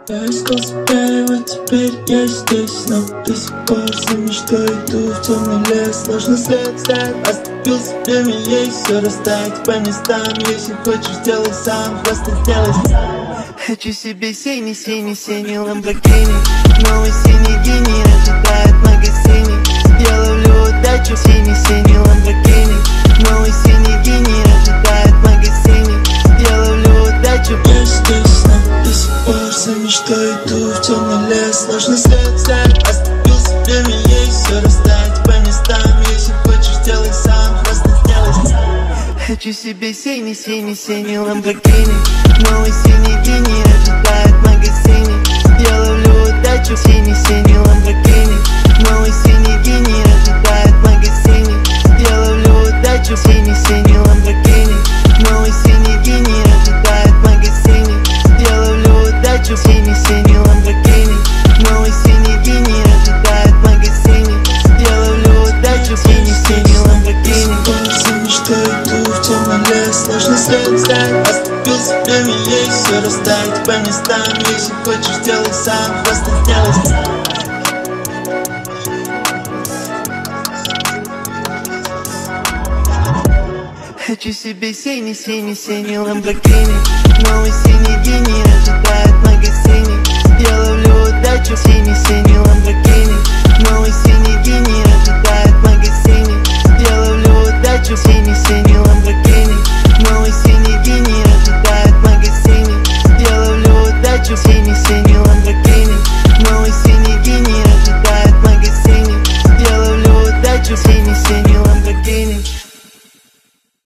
Я искал себя, и вот теперь я здесь, но до сих пор за мечтой иду в темный лес. Сложно след ставить, оступился, время есть, все растает по местам. Если хочешь, делай сам, просто делай сам. Хочу себе синий ламборгини, новый синий гений ожидает в магазине. Я ловлю удачу, синий ламборгини, новый синий гений ожидает в магазине. Я ловлю удачу. Я здесь, но до сих пор за мечтой иду в темный лес. Сложно след ставить, оступился, время есть, все растает по местам. Если хочешь, делай сам, просто делай сам. Хочу себе синий ламборгини, новый синий гений ожидает в магазине. Я ловлю удачу, синий ламборгини, новый синий гений ожидает в магазине. Я ловлю удачу, синий ламборгини, новый синий гений ожидает в магазине. Я ловлю удачу, синий ламборгини, новый синий гений ожидает в магазине. Я ловлю удачу, синий ламборгини. За мечтой иду в темный лес. Сложно след ставить, оступился, время есть, все растает по местам. Если хочешь, делай сам, просто делай сам. Хочу себе синий ламборгини, новый синий гений ожидает в магазине. Я ловлю удачу, синий ламборгини, новый синий гений ожидает в магазине. Я ловлю удачу, синий ламборгини.